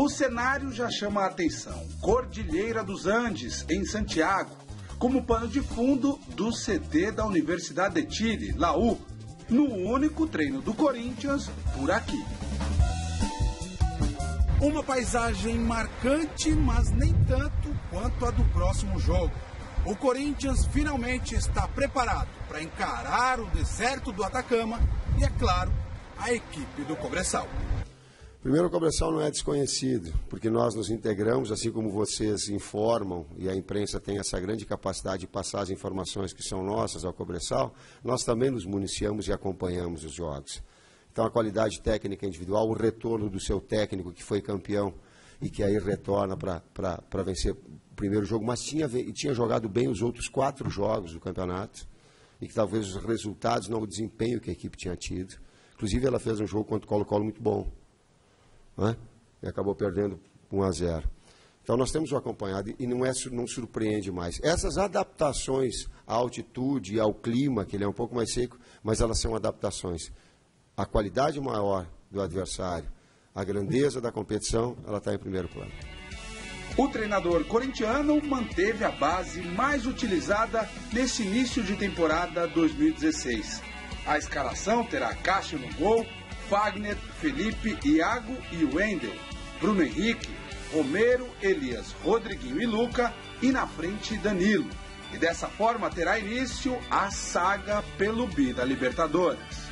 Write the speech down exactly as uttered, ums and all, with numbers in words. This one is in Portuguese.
O cenário já chama a atenção. Cordilheira dos Andes, em Santiago, como pano de fundo do C T da Universidade de Chile, La U, no único treino do Corinthians por aqui. Uma paisagem marcante, mas nem tanto quanto a do próximo jogo. O Corinthians finalmente está preparado para encarar o deserto do Atacama e, é claro, a equipe do Cobressal. Primeiro, o Cobressal não é desconhecido, porque nós nos integramos, assim como vocês informam, e a imprensa tem essa grande capacidade de passar as informações que são nossas ao Cobressal, nós também nos municiamos e acompanhamos os jogos. Então, a qualidade técnica individual, o retorno do seu técnico, que foi campeão e que aí retorna para vencer o primeiro jogo, mas tinha, tinha jogado bem os outros quatro jogos do campeonato, e que talvez os resultados, não o desempenho que a equipe tinha tido. Inclusive, ela fez um jogo contra o Colo-Colo muito bom, né? E acabou perdendo um a zero. Então, nós temos o acompanhado e não, é, não surpreende mais. Essas adaptações à altitude e ao clima, que ele é um pouco mais seco, mas elas são adaptações. A qualidade maior do adversário, a grandeza da competição, ela está em primeiro plano. O treinador corintiano manteve a base mais utilizada nesse início de temporada dois mil e dezesseis. A escalação terá Cássio no gol, Fagner, Felipe, Iago e Wendel, Bruno Henrique, Romero, Elias, Rodriguinho e Luca, e na frente Danilo. E dessa forma terá início a saga pelo Bi da Libertadores.